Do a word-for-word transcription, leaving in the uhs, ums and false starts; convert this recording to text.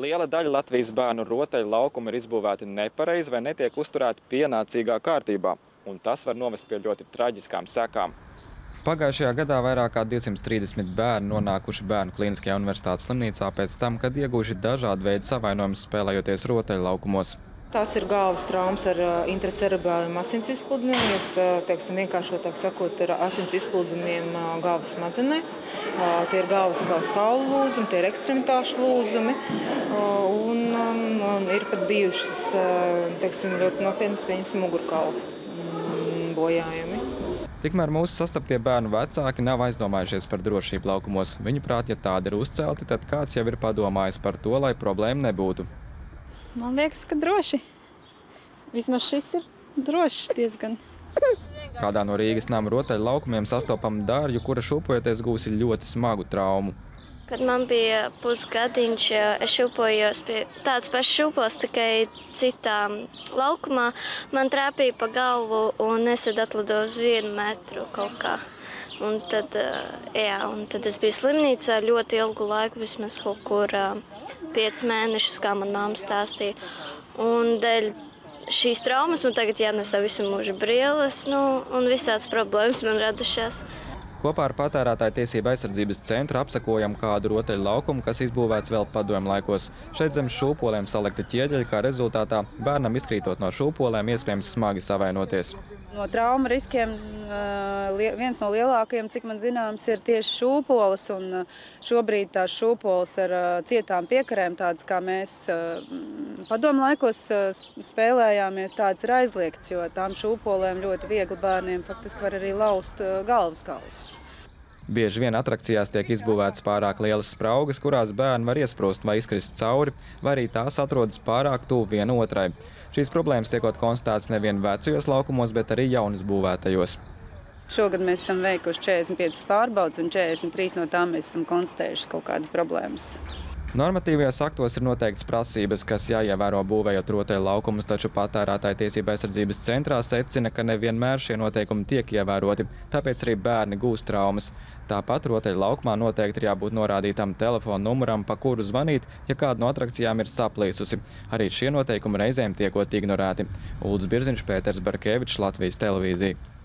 Liela daļa Latvijas bērnu rotaļu laukumu ir izbūvēti nepareizi vai netiek uzturēti pienācīgā kārtībā, un tas var novest pie ļoti traģiskām sekām. Pagājušajā gadā vairāk kā divsimt trīsdesmit bērni nonākuši Bērnu klīniskajā universitātes slimnīcā pēc tam, kad ieguvuši dažādu veidu savainojumus spēlējoties rotaļu laukumos. Tās ir galvas traumas ar intracerebrāliem asins izplūdumiem, jeb, teiksim, vienkāršotāk sakot, ar asins izplūdumiem galvas smadzenēs. Tie ir galvas kaulu lūzumi, tie ir ekstremitāšu lūzumi, un, un ir pat bijušas, teiksim, ļoti nopietnas, pieņemsim, mugurkaulu bojājumi. Tikmēr mūsu sastaptie bērnu vecāki nav aizdomājušies par drošību laukumos. Viņuprāt, ja tādi ir uzcelti, tad kāds jau ir padomājis par to, lai problēma nebūtu. Man liekas, ka droši. Vismaz šis ir drošs diezgan. Kādā no Rīgas nama rotaļu laukumiem sastopama Dārju, kura šūpojoties gūsi ļoti smagu traumu. Kad man bija pusgadiņš, es šūpojos pie tāds pašs šūpos, tikai citā laukumā. Man trāpīja pa galvu un es atlidoju uz vienu metru kaut kā. Un tad, jā, un tad es biju slimnīcā ļoti ilgu laiku, vismaz kaut kur piecus mēnešus, kā man mamma stāstīja. Un dēļ šīs traumas man tagad jānesā visu mūžu brilles, nu, un visādas problēmas man radušās. Kopā ar Patērētāju tiesību aizsardzības centru apsekojam kādu rotaļu laukumu, kas izbūvēts vēl padomju laikos. Šeit zem šūpolēm salikti ķieģeļi, kā rezultātā bērnam izkrītot no šūpolēm iespējams smagi savainoties. No trauma riskiem viens no lielākajiem, cik man zināms, ir tieši šūpoles, un šobrīd tās šūpoles ar cietām piekarēm, tādas kā mēs padomu laikos spēlējāmies, tādas ir aizliegts, jo tām šūpolēm ļoti viegli bērniem faktiski var arī laust galvas kausus. Bieži vien atrakcijās tiek izbūvētas pārāk lielas spraugas, kurās bērni var iesprūst vai izkrist cauri, vai arī tās atrodas pārāk tuvu viena otrai. Šīs problēmas tiekot konstatētas nevien vecajos laukumos, bet arī jaunas būvētajos. Šogad mēs esam veikuši četrdesmit piecas pārbaudes, un četrdesmit trīs no tām mēs esam konstatējuši kaut kādas problēmas. Normatīvajos aktos ir noteiktas prasības, kas jāievēro būvējot rotaļu laukumus, taču Patērētāju tiesību aizsardzības centrā secina, ka nevienmēr šie noteikumi tiek ievēroti, tāpēc arī bērni gūst traumas. Tāpat rotaļu laukumā noteikti ir jābūt norādītam telefona numuram, pa kuru zvanīt, ja kāda no atrakcijām ir saplīsusi. Arī šie noteikumi reizēm tiekot ignorēti. Uldis Birziņš, Pēters Barkevičs, Latvijas televīzija.